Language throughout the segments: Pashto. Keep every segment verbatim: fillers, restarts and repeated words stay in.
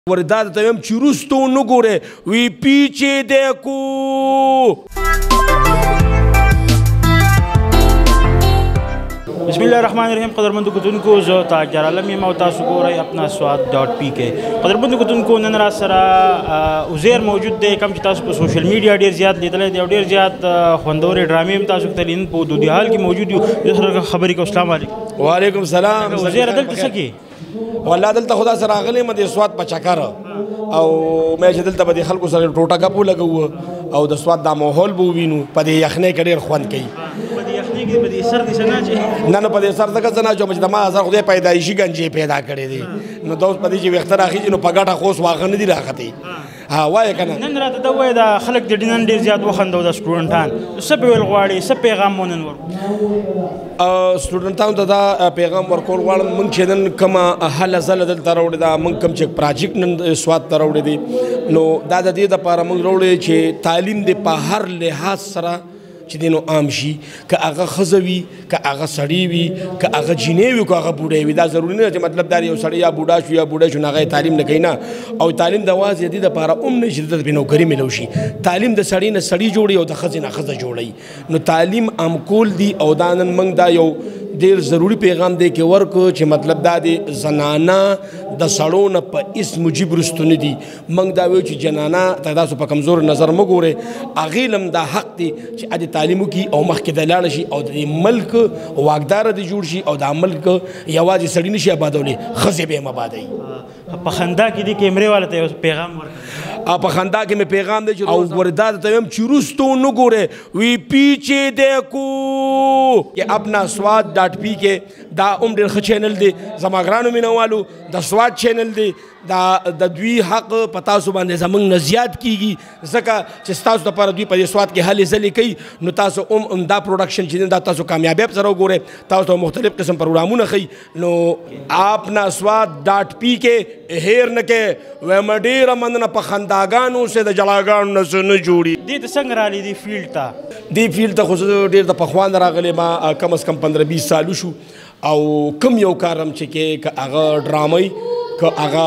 ورداد ته ویم چې وروسته ونه ګورئ وی پیچې دیکھو. بسم الله الرحمن الرحیم. قدرمندو کتونکو زه تاجر عالم یم او تاسو ګورئ اپنا سواد ډاټ پی کې. قدرمندو کتونکو نن را سره عزیر موجود دی کوم چې تاسو په سوشل میډیا ډېر زیات لیدلی دی او ډېر زیات خوندورې ډرامې هم تاسو ته لیدل په دودي حال کې موجود یو. زه سره خبرې کوم. السلام علیکم. وعلیکم السلام. عزیر دلته څه کوي؟ والله دلته خدا سره راغلی یم د سواد په چکر او مې چې دلته به د خلکو سره ټوټه ګپو لګوو او د سواد دا ماحول به ووینو. په دې یخنۍ کې ډېر خوند کوي. په دې یخنۍ کې په دې سر دې څه نه اچوي؟ نه نه په دې سر ځکه څه نه اچوم چې د ما سر خدای پیدایشي ګنجې پیدا کړی دی نو دا اوس په دې چې ویښته راخېږي نو په ګټه خو اوس واښه نه دي راختې. ها وایه که نه. نن راته دا وایه دا خلک د نن ډېر زیات وخندو د سټوډنټان څه به ویل غواړي څه پیغام مو نن ورکړو؟ سټوډنټانو ته دا پیغام ورکول غواړم موږ چې نن کومه هله ځله دلته راوړې ده موږ کوم چې پراجیکټ نن سواد ته راوړی دی نو دا د دې دپاره موږ راوړی چې تعلیم دې په هر لحاظ سره چې دی نو عام شي که هغه ښځه وي که هغه سړی وي که هغه جینۍ وي که هغه بوډۍ وي. دا ضروري نه ده چې مطلب دا یو سړی یا بوډا شو یا بوډۍ شو نو هغه تعلیم نه کوي نه. او تعلیم د یوازې د دې دپاره هم نه چې دته پرې نوکري میلو شي. تعلیم د سړي نه سړي جوړوي او د ښځې نه ښځه جوړوي. نو تعلیم عام کول دي او دا نن موږ دا یو ډېر ضروري پیغام دی کې ورکړو چې مطلب دا دی زنانه د سړو نه په هېڅ موجب وروسته نه دي. موږ دا وایو چې جنانه ته تاسو په کمزور نظر مه ګورئ. هغې له هم دا حق دی چې ادې تعلیم وکړي او مخکې د لاړه شي او د دې ملک واکداره دې جوړ شي او دا ملک یوازې سړي نه شي آبادولی ښځې به یې هم آبادوي. په خندا کې دي کیمرې والا ته یو پیغام ورکړه. په خندا کې مې پیغام دی چې او ورداد ته ویم چې وروسته ونه ګورئ وی پیچې دیکھو. کې اپنا سواد ډاټ پی کې دا هم ډېر ښه چینل دی. زما ګرانو مینوالو د سواد چینل دی دا د دوی حق په تاسو باندې زموږ نه زیات کیږي ځکه چې ستاسو دپاره دوی په دې سواد کې هلې ځلې کوي نو تاسو هم دا پروډکشن چې دی دا تاسو کامیابیب سره وګورئ. تاسو ته مختلف قسم پروګرامونه ښیي نو اپنا سواد ډاټ پی کې هیر نه کې وایم ډېره مننه. په خنداګانو سه د جلاګانو نه څه نه جوړي. دې ته څنګه راغلی دې فیلډ ته؟ دې فیلډ ته خو زه ډېر د پخوا نه راغلی ما کم از کم پندره بیس سالو شو او کم یو کار هم چې کې که هغه ډرامۍ که هغه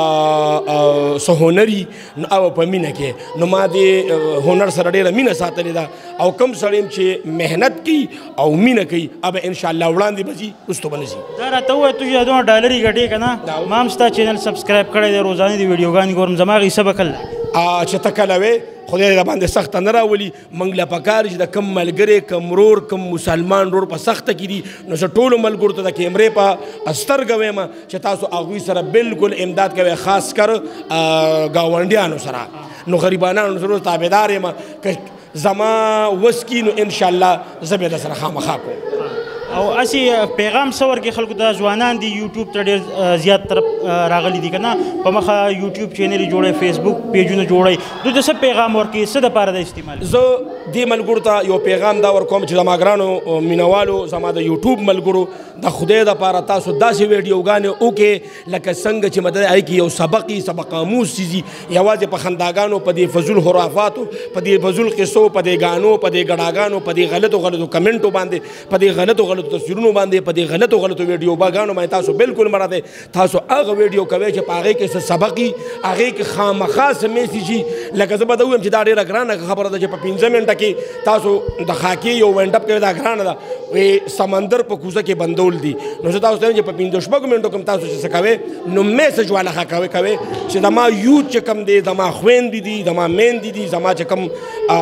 څه هنري نو او په مینه کې نو ما دې هنر سره ډېره مینه ساتلې ده او کم سړی یم چې محنت کوي او مینه کوي هغه انشاءالله وړاندې به ځي وروسته به نه ځي. دا راته ووایه ته چې دونه ډالري ګټې که نه ما هم ستا چینل سبسکرایب کړی دی روزانه دې ویډیوګانې ګورم زما هغې څه به کله چې ته کله وې خدای دې راباندې سخته نه راولي. موږ له پکار چې د کم ملګری کم ورور کم مسلمان ورور په سخته کې دي نو زه ټولو ملګرو ته د کیمرې په سترګه وایم چې تاسو هغوی سره بالکل امداد کوئ خاص کر ګاونډیانو سره نو غریبانانو سره تابعدار یم. که زما وس کي نو انشاءالله زه به در سره خامخا کوم. او هسې پیغام څه ورکړي خلکو ته؟ ځوانان دي یوټیوب ته ډېر زیات طرف راغلي دي که نه په مخه یوټیوب چینل جوړوي فیسبوک پیجونه جوړوي دوی ته څه پیغام ورکړي څه دپاره د استعمال؟ زه دې ملګرو ته یو پیغام دا ورکوم چې زما ګرانو مینوالو زما د یوټیوب ملګرو د خدای دپاره تاسو داسې ویډیوګانې وکړئ لکه څنګه چې مدد هغې کې یو سبق وي سبق آموز څیز وي. یوازې په خنداګانو په دې فضول خرافاتو په دې فضول قصو په دې ګانو په دې ګډاګانو په دې غلطو غلطو کمنټو باندې په دې غلطو غلطو تصویرونو باندې په دې غلطو غلطو ویډیو باګانو باندې تاسو بالکل مه راځئ. تاسو هغه ویډیو کوئ چې په هغې کې څه سبق وي هغې کې خامخا څه میسیج وي. لکه زه به دا ووایم چې دا ډېره ګرانه خبره ده چې په پنځه منټه کې تاسو د خاکې یو وینډ اپ کوئ دا ګرانه ده وی سمندر په کوزه کې بندول دي نو زه تاسو ته وایم چې په پنځه شپږو منټو کې تاسو چې څه کوئ نو میسج والا ښه کوئ چې زما یوت چې کوم دی زما خویندې دي زما میندې دي زما چې کوم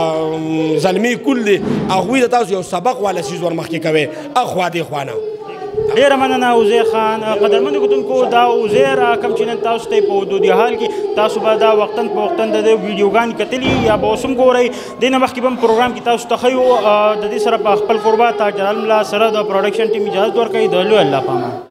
زلمې کول دي هغوی د تاسو یو سبق والا څیز ورمخکې کوئ اخوا دې خوا نه. ډېره مننه عزیر خان. قدرمنو کتونکو دا عزیر کوم چې نن تاسو ته په دودي حال کې تاسو به دا وختن په وختن د ویډیوګانې کتلي یا به اوس هم ګورئ. دې نه مخکې به هم پروګرام کې تاسو ته ښیو د دې سره په خپل قربا تاجر عالم له سره د پروډکشن ټیم اجازت ورکوي. د لوی الله په امان.